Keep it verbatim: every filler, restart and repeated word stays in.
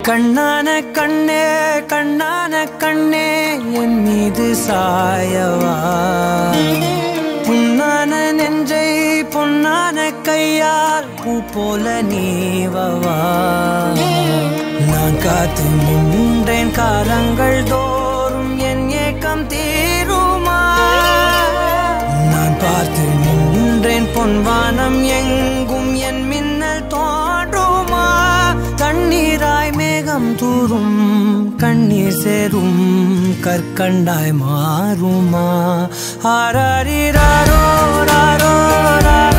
கண்ணான கண்ணே கண்ணான கண்ணே என் மீது சாயவா, புண்ணான நெஞ்சை பொன்னான கையால் பூ போல நீவவா. நான் காத்து நின்றேன் காலங்கள் தோறும் என் ஏக்கம் தீருமா. நான் பார்த்து நின்றேன் பொன்வானம் எங்கும் என் மின்னல் தோன்றுமா. தண்ணீராய் மேகம் தூரும் கண்ணீர் சேரும் கற்கண்டாய் மாறுமா. ஆராரிராரோ ராரோ ராரோ